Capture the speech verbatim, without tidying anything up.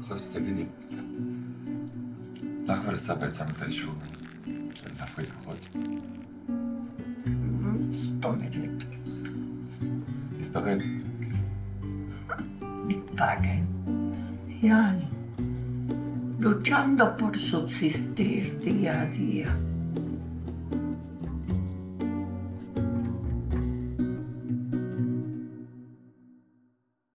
בסוף תגידי, לך ולסבא יצא מתישהו, להפריד כוחות. סתומת לי. להתפרד. להתפרד. Eyal, luchando por subsistir día a día.